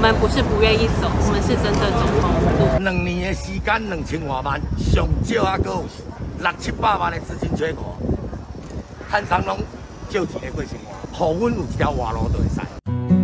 们不是不愿意走，我们是真的走投无路。 2年的时间，2000多万，上少还阁有600、700万的资金缺口，摊商拢借钱的过生活，互阮有一条活路就会使。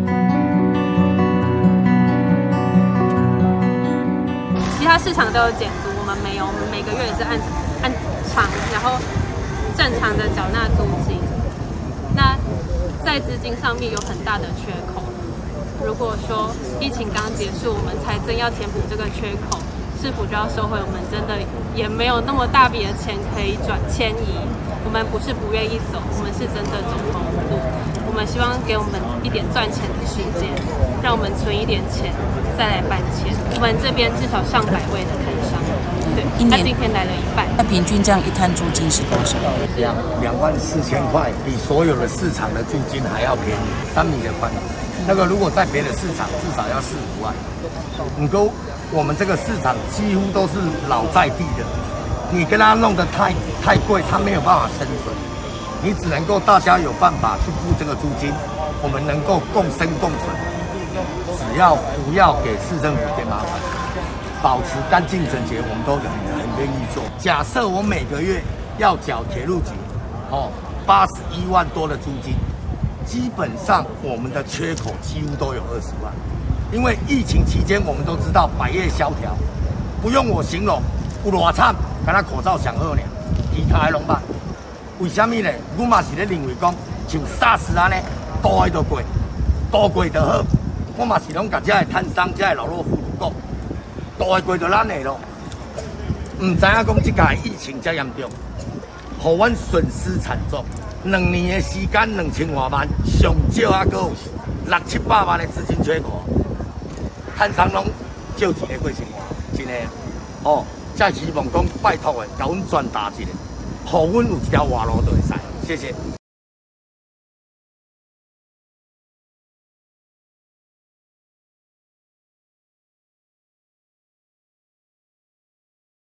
其他市场都有减租，我们没有，我们每个月也是按场，然后正常的缴纳租金。那在资金上面有很大的缺口。如果说疫情刚结束，我们财政要填补这个缺口，市府就要收回我们真的也没有那么大笔的钱可以迁移。我们不是不愿意走，我们是真的走投无路。我们希望给我们一点赚钱的时间，让我们存一点钱再来搬迁。我们这边至少上百位的摊商，对，他今天来了一半。 那平均这样一摊租金是多少 24000块，比所有的市场的租金还要便宜，3米的宽。那个如果在别的市场至少要4、5万。不过我们这个市场几乎都是老在地的，你跟他弄得太贵，他没有办法生存。你只能够大家有办法去付这个租金，我们能够共生共存。只要不要给市政府添麻烦，保持干净整洁，我们都很愿意做。假设我每个月要缴铁路局81万多的租金，基本上我们的缺口几乎都有20万。因为疫情期间，我们都知道百业萧条，不用我形容，有多惨，敢若口罩上好呢，其他的拢歹。为什么呢？我嘛是咧认为讲，像SARS安尼，大的就过，大过就好。我嘛是拢甲遮个摊商、遮个老弱妇孺讲，大的过就咱的咯。唔知影讲即届疫情遮严重，互阮损失惨重。2年的时间，2000多万，上少还阁有6、700万的资金缺口，摊商拢借钱的过生活，真的再希望讲拜托的，甲阮转达一下，互阮有一条活路就会使。谢谢。